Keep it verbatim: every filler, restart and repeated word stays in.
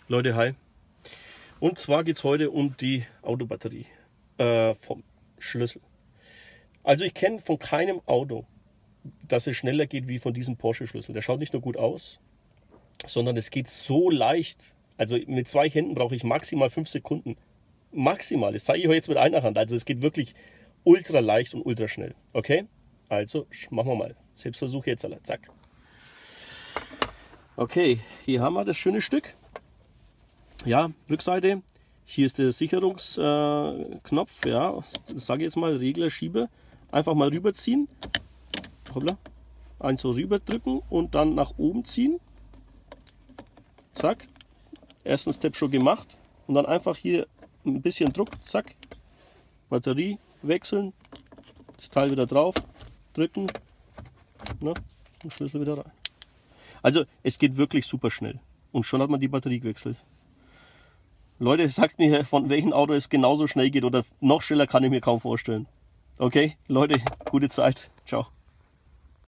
Leute, hi. Und zwar geht es heute um die Autobatterie äh, vom Schlüssel. Also ich kenne von keinem Auto, dass es schneller geht wie von diesem Porsche-Schlüssel. Der schaut nicht nur gut aus, sondern es geht so leicht. Also mit zwei Händen brauche ich maximal fünf Sekunden. Maximal. Das zeige ich euch jetzt mit einer Hand. Also es geht wirklich ultra leicht und ultra schnell. Okay? Also machen wir mal. Selbstversuch jetzt alle. Zack. Okay, hier haben wir das schöne Stück. Ja, Rückseite. Hier ist der Sicherungsknopf. Äh, ja, das sage ich jetzt mal, Regler, Schiebe. Einfach mal rüberziehen. Hoppla. Eins so rüber drücken und dann nach oben ziehen. Zack. Ersten Step schon gemacht. Und dann einfach hier ein bisschen Druck. Zack. Batterie wechseln. Das Teil wieder drauf. Drücken. Na, den Schlüssel wieder rein. Also es geht wirklich super schnell. Und schon hat man die Batterie gewechselt. Leute, sagt mir, von welchem Auto es genauso schnell geht oder noch schneller, kann ich mir kaum vorstellen. Okay, Leute, gute Zeit. Ciao.